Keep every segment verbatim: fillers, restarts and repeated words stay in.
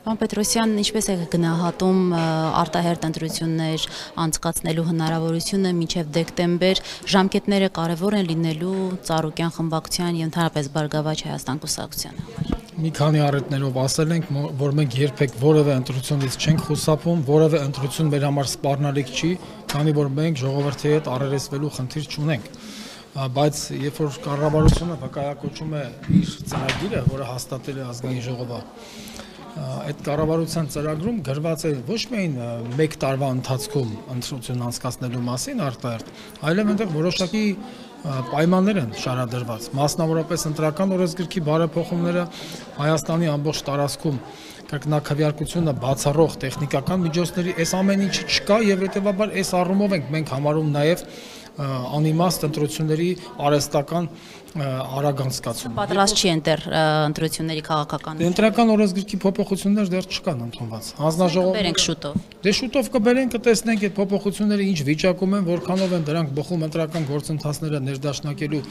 Պարոն Պետրոսյան, ինչպես եք գնահատում արտահերթ ընտրություններ անցկացնելու հնարավորությունը մինչև դեկտեմբեր, ժամկետները կարևոր են լինելու Ծառուկյան խմբակցության և ընդհանրապես Բարգավաճ Հայաստան կուսակցությանը համար։ Մի քանի առիթներով ասել ենք, որ մենք երբեք որևէ ընտրությունից չենք խուսափում, որևէ ընտրություն մեր համար սպառնալիք չի, քանի որ մենք ժողովրդի հետ առերեսվելու խնդիր չունենք։ Բայց երբ որ կառավարությունը վկայակոչում է իր ծրագիրը, որը հաստատել է ազգային ժողովը, այդ կառավարության ծրագրում գրված է ոչ միայն մեկ տարվա ընթացքում ընտրություն անցկացնելու մասին արտահերթ, այլև այնտեղ որոշակի պայմաններ են շարադրված, մասնավորապես ընտրական օրենսգրքի բարեփոխումները Հայաստանի ամբողջ տարածքում կրկնակքվեարկությունը բացառող տեխնիկական միջոցների այս ամեն ինչը չկա եւ հետեւաբար այս առումով ենք մենք համարում նաեւ անիմաստ ընտրությունների արհեստական արագ անցկացումը։ Պատրաստ չի ընտեր ընտրությունների քաղաքականություն։ Ընտրական օրենսգրքի փոփոխություններ դեռ չկան ընդունված։ Հանձնաժողովը Բերենք շուտով։ Դե շուտով կբերենք, կտեսնենք այդ փոփոխությունները ինչ վիճակում են, որքանով են դրանք բխում ընտրական գործընթացները ներդաշնակելու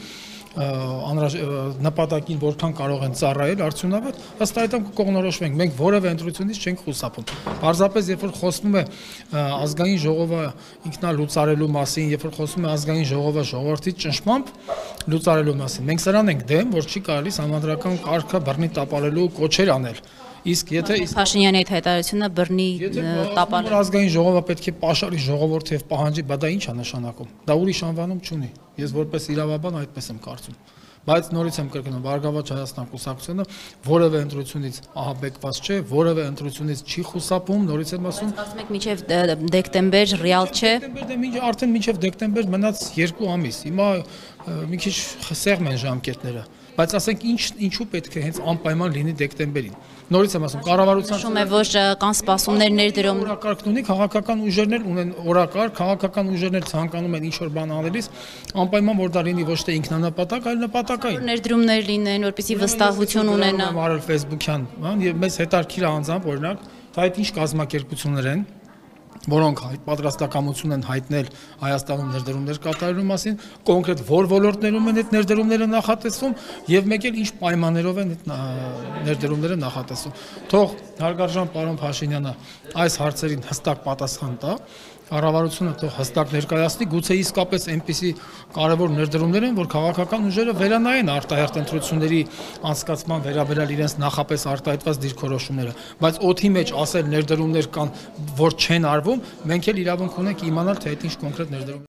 նպատակին որքան կարող են ծառայել արդյունավետ, ըստ այդմ կկողմնորոշվենք, մենք որևէ ընտրությունից չենք խուսափում։ Պարզապես երբ որ խոսվում է ազգային ժողովը ինքնալուծարելու մասին, երբ որ խոսվում է ազգային ժողովը ժողովրդի ճնշմամբ լուծարելու մասին, մենք սրան ենք դեմ, որ չի կարելի համանդրական կարգը բռնի տապալելու կոչեր անել։ Իսկ եթե Փաշինյանի այդ հայտարարությունը բռնի տապալելու ազգային ժողովը պետք է պաշարի ժողովրդի եւ պահանջի, բա դա ի՞նչ է նշանակում։ Դա ուրիշ անվանում չունի։ Ես որպես իրավաբան այդպես եմ կարծում։ Բայց նորից եմ կրկնում, Բարգավաճ Հայաստան կուսակցությունը որևէ ընտրությունից ահաբեկված չէ, որևէ ընտրությունից չի խուսափում, նորից եմ ասում։ Ասում եք մինչև դեկտեմբեր ռեալ չէ։ Դեկտեմբեր արդեն մինչև դեկտեմբեր մնաց երկու ամիս։ Հիմա մի քիչ սեղմ են ժամկետները, բայց ասենք ինչ ինչու պետք է հենց անպայման լինի դեկտեմբերին։ Նորից եմ ասում, կառավարության Շում է, որ կան սպասումներ ներդրում։ Օրակարգն ունի, քաղաքական ուժերն էլ ունեն օրակարգ, քաղաքական ուժերն ցանկանում են ինչ-որ բան անելիս, անպայման որ դա լինի ոչ թե ինքնանպատակ, այլ նպատակային։ Ներդրումներ լինեն, որպեսզի վստահություն ունենա։ Արել Facebook-յան, բան, եւ մեզ հետաքրքիր է անձամբ օրինակ, դա այդ ինչ կազմակերպություններ են, որոնք պատրաստակամություն են հայտնել Հայաստանում ներդրումներ կատարելու մասին, կոնկրետ որ ոլորտներում են այդ ներդրումները նախատեսվում եւ մեկ էլ ինչ պայմաններով են այդ ներդրումները նախատեսվում։ Թող հարգարժան պարոն Փաշինյանը այս հարցերին հստակ պատասխան տա, կառավարությունը թող հստակ ներկայացնի, գուցե իսկապես այնպիսի կարևոր ներդրումներ են, որ քաղաքական ուժերը վերանայեն արտահերթ ընտրությունների անցկացման վերաբերյալ իրենց նախապես արտահայտված դիրքորոշումները, բայց օդի մեջ ասել ներդրումներ կան, որ չեն արվում, մենք էլ իրավունք ունենք իմանալ, թե այդ ինչ կոնկրետ ներդրում